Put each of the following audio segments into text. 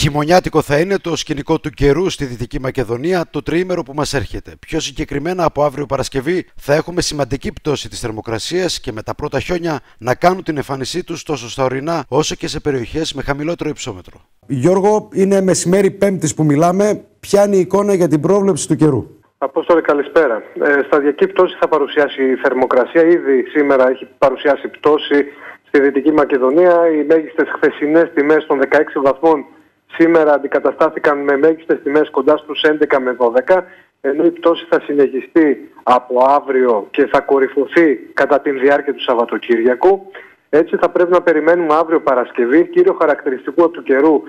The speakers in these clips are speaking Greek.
Χειμωνιάτικο θα είναι το σκηνικό του καιρού στη Δυτική Μακεδονία το τριήμερο που μας έρχεται. Πιο συγκεκριμένα, από αύριο Παρασκευή θα έχουμε σημαντική πτώση της θερμοκρασίας και με τα πρώτα χιόνια να κάνουν την εμφάνισή τους τόσο στα ορεινά όσο και σε περιοχές με χαμηλότερο υψόμετρο. Γιώργο, είναι μεσημέρι Πέμπτης που μιλάμε. Ποια είναι η εικόνα για την πρόβλεψη του καιρού? Απόστολε, καλησπέρα. Σταδιακή πτώση θα παρουσιάσει η θερμοκρασία. Ήδη σήμερα έχει παρουσιάσει πτώση στη Δυτική Μακεδονία. Οι μέγιστες χθεσινές τιμές των 16 βαθμών σήμερα αντικαταστάθηκαν με μέγιστες τιμές κοντά στους 11 με 12, ενώ η πτώση θα συνεχιστεί από αύριο και θα κορυφωθεί κατά τη διάρκεια του Σαββατοκύριακου. Έτσι θα πρέπει να περιμένουμε αύριο Παρασκευή, κύριο χαρακτηριστικό του καιρού,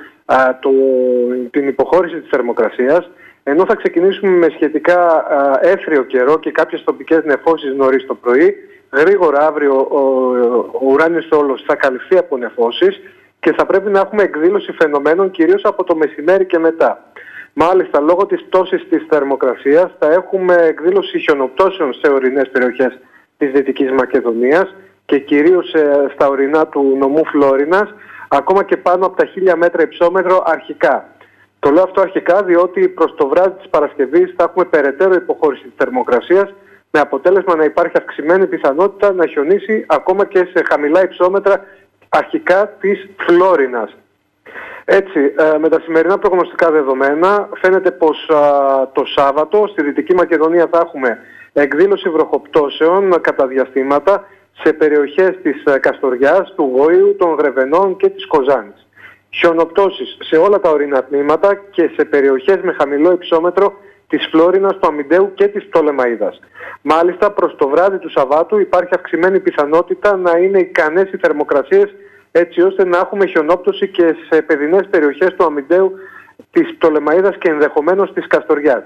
την υποχώρηση της θερμοκρασίας, ενώ θα ξεκινήσουμε με σχετικά έθριο καιρό και κάποιες τοπικές νεφώσεις νωρίς το πρωί. Γρήγορα αύριο ο ουράνιος στόλος θα καλυφθεί από νεφώσεις και θα πρέπει να έχουμε εκδήλωση φαινομένων κυρίως από το μεσημέρι και μετά. Μάλιστα, λόγω της πτώσης της θερμοκρασίας θα έχουμε εκδήλωση χιονοπτώσεων σε ορεινές περιοχές της Δυτικής Μακεδονίας και κυρίως στα ορεινά του νομού Φλόρινας, ακόμα και πάνω από τα 1000 μέτρα υψόμετρο αρχικά. Το λέω αυτό αρχικά διότι προς το βράδυ της Παρασκευής θα έχουμε περαιτέρω υποχώρηση της θερμοκρασίας, με αποτέλεσμα να υπάρχει αυξημένη πιθανότητα να χιονίσει ακόμα και σε χαμηλά υψόμετρα αρχικά της Φλόρινας. Έτσι, με τα σημερινά προγνωστικά δεδομένα φαίνεται πως το Σάββατο στη Δυτική Μακεδονία θα έχουμε εκδήλωση βροχοπτώσεων κατά διαστήματα σε περιοχές της Καστοριάς, του Βόηου, των Γρεβενών και της Κοζάνης. Χιονοπτώσεις σε όλα τα ορεινά τμήματα και σε περιοχές με χαμηλό υψόμετρο της Φλόρινας, του Αμυντέου και της Πτολεμαΐδας. Μάλιστα, προς το βράδυ του Σαββάτου υπάρχει αυξημένη πιθανότητα να είναι ικανές οι θερμοκρασίες, έτσι ώστε να έχουμε χιονόπτωση και σε παιδινές περιοχές του Αμυντέου, της Πτολεμαΐδας και ενδεχομένως της Καστοριάς.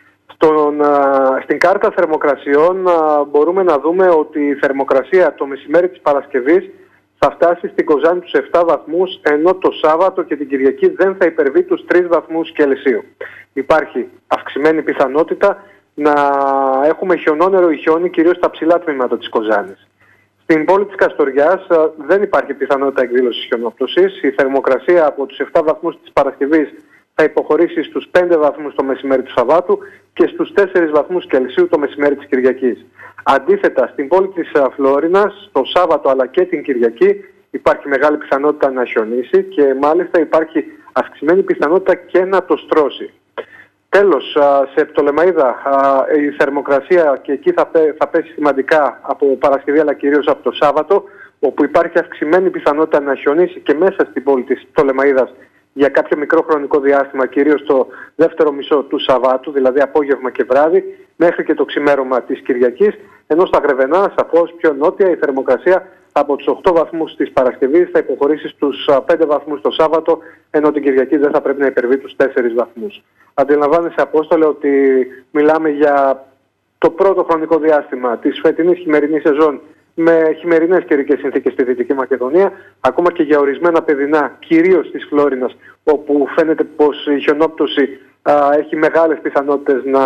Στην κάρτα θερμοκρασιών μπορούμε να δούμε ότι η θερμοκρασία το μεσημέρι της Παρασκευής θα φτάσει στην Κοζάνη τους 7 βαθμούς, ενώ το Σάββατο και την Κυριακή δεν θα υπερβεί τους 3 βαθμούς Κελσίου. Υπάρχει αυξημένη πιθανότητα να έχουμε χιονόνερο ή χιόνι κυρίως στα ψηλά τμήματα της Κοζάνης. Στην πόλη της Καστοριάς δεν υπάρχει πιθανότητα εκδήλωσης χιονόπτωσης. Η θερμοκρασία από τους 7 βαθμούς της Παρασκευής θα υποχωρήσει στους 5 βαθμούς το μεσημέρι του Σαββάτου και στους 4 βαθμούς Κελσίου το μεσημέρι της Κυριακής. Αντίθετα, στην πόλη της Φλόρινας, το Σάββατο αλλά και την Κυριακή υπάρχει μεγάλη πιθανότητα να χιονίσει και μάλιστα υπάρχει αυξημένη πιθανότητα και να το στρώσει. Τέλος, σε Πτολεμαΐδα η θερμοκρασία και εκεί θα πέσει σημαντικά από Παρασκευή αλλά κυρίως από το Σάββατο, όπου υπάρχει αυξημένη πιθανότητα να χιονίσει και μέσα στην πόλη της Πτολεμαΐδας για κάποιο μικρό χρονικό διάστημα, κυρίως το δεύτερο μισό του Σαββάτου, δηλαδή απόγευμα και βράδυ, μέχρι και το ξημέρωμα της Κυριακής, ενώ στα Γρεβενά, σαφώς πιο νότια, η θερμοκρασία από τους 8 βαθμούς της Παρασκευής θα υποχωρήσει στους 5 βαθμούς το Σάββατο, ενώ την Κυριακή δεν θα πρέπει να υπερβεί τους 4 βαθμούς. Αντιλαμβάνεσαι, Απόστολε, ότι μιλάμε για το πρώτο χρονικό διάστημα της φετινής χειμερινής σεζόν με χειμερινές καιρικές συνθήκες στη Δυτική Μακεδονία, ακόμα και για ορισμένα παιδινά, κυρίως της Φλόρινας, όπου φαίνεται πως η χιονόπτωση έχει μεγάλες πιθανότητες να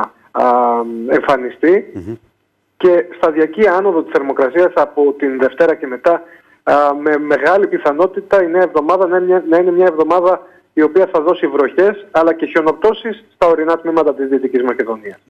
εμφανιστεί. Και σταδιακή άνοδο της θερμοκρασίας από την Δευτέρα και μετά, με μεγάλη πιθανότητα η νέα εβδομάδα να είναι μια εβδομάδα η οποία θα δώσει βροχές αλλά και χιονοπτώσεις στα ορεινά τμήματα της Δυτικής Μακεδονίας.